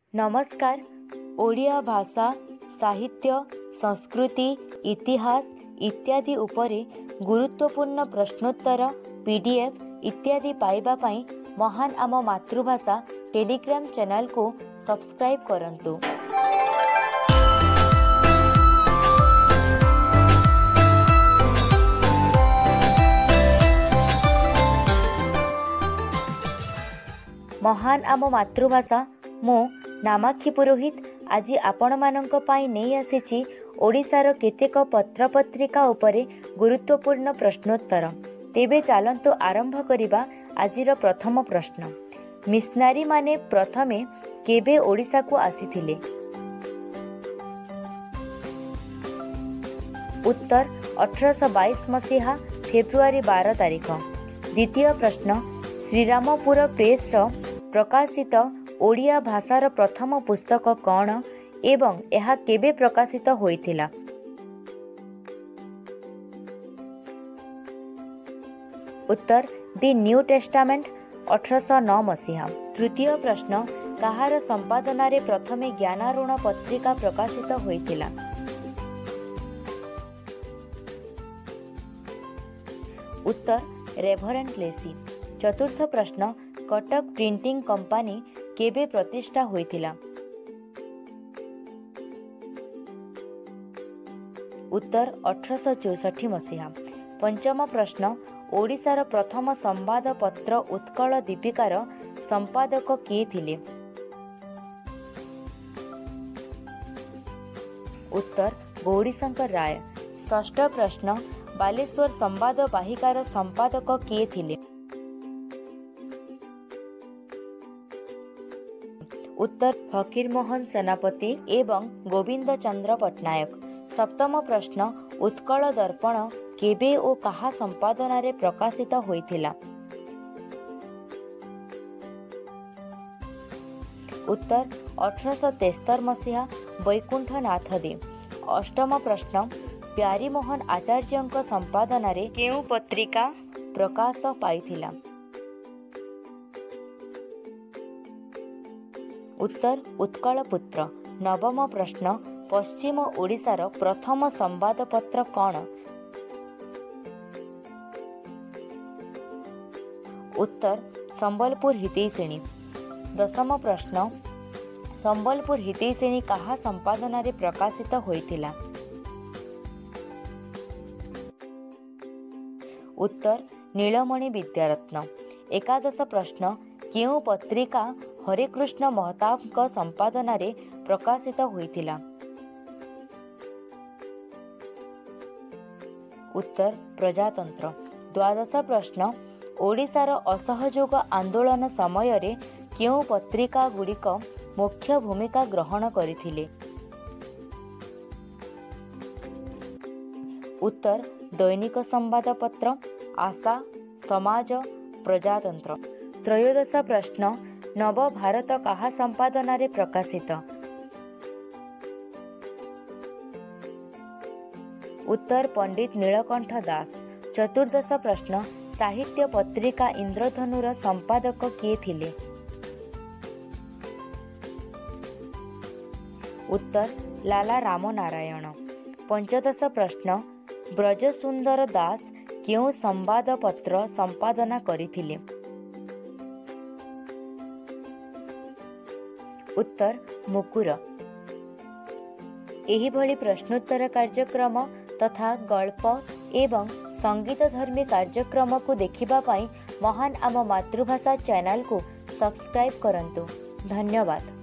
नमस्कार। ओडिया भाषा साहित्य संस्कृति इतिहास इत्यादि उपरे गुरुत्वपूर्ण प्रश्नोत्तर पीडीएफ इत्यादि पाइबा पाई महान आम मातृभाषा टेलीग्राम चैनल को सब्सक्राइब करंतु। महान आम मातृभाषा मो नामाक्षी पुरोहित आज आपण मानक पाई नहीं आसीची ओडिशार केतेक पत्र पत्रिका उपरे गुरुत्वपूर्ण प्रश्नोत्तर। तेबे चलंतु आरंभ करिबा आजिर प्रथम प्रश्न। मिशनारी माने प्रथमे केबे ओडिशा को आसीथिले? उत्तर 1822 मसीहा फेब्रुआरी 12 तारिख। द्वितीय प्रश्न। श्रीरामपुर प्रेस प्रकाशित ओडिया भाषार प्रथम पुस्तक कौन एवं यह केबे प्रकाशित होइथिला? उत्तर दि न्यू टेस्टामेंट 1809 मसीहा। तृतीय प्रश्न। कहार संपादन रे प्रथमे ज्ञानारूण पत्रिका प्रकाशित होइथिला? उत्तर रेभरेंड लेसी। चतुर्थ प्रश्न। कटक प्रिंटिंग कंपनी केबे प्रतिष्ठा होइथिला? उत्तर 1864 मसीहा। पंचम प्रश्न। ओडिशार प्रथम संवाद पत्र उत्कल दीपिकार संपादक किए थिले? उत्तर गौरीशंकर राय। षष्ठ प्रश्न। बालेश्वर संवाद वाहिकार संपादक किए थिले? उत्तर फकीरमोहन सेनापति एवं गोविंद चंद्र पट्टनायक। सप्तम प्रश्न। उत्कल दर्पण केबे ओ कहा संपादन रे प्रकाशित होइथिला? उत्तर 1873 मसीहा वैकुंठनाथ दे। अष्टम प्रश्न। प्यारीमोहन आचार्यंक संपादन रे केउ पत्रिका प्रकाश पाइथिला? उत्तर उत्कल पुत्र। नवम प्रश्न। पश्चिम ओडिशार प्रथम संवादपत्र कौन? उत्तर संबलपुर हितैषिणी। दशम प्रश्न। संबलपुर हितैषिणी कहा संपादन रे प्रकाशित होइथिला? उत्तर नीलमणि विद्यारत्न। एकादश प्रश्न। केउ पत्रिका हरेकृष्ण महताब संपादन रे प्रकाशित होइथिला? उत्तर प्रजातंत्र। द्वादश प्रश्न। ओडिशार असहयोग आंदोलन समय रे केउ पत्रिका गुड़िक मुख्य भूमिका ग्रहण करिथिले? उत्तर दैनिक संवादपत्र आशा समाज प्रजातंत्र। त्रयोदश प्रश्न। नव भारत कहा संपादन रे प्रकाशित? उत्तर पंडित नीलकंठ दास। चतुर्दश प्रश्न। साहित्य पत्रिका इंद्रधनुर संपादक किए थिले? उत्तर लाला रामनारायण। पंचदश प्रश्न। ब्रजसुंदर दास केउ संवाद पत्र संपादना करिथिले? उत्तर मुकुर। एही भली प्रश्नोत्तर कार्यक्रम तथा गल्प एवं संगीत धर्मी कार्यक्रम को देखिबा पाई महान आम मातृभाषा चैनल को सब्सक्राइब करंतु। धन्यवाद।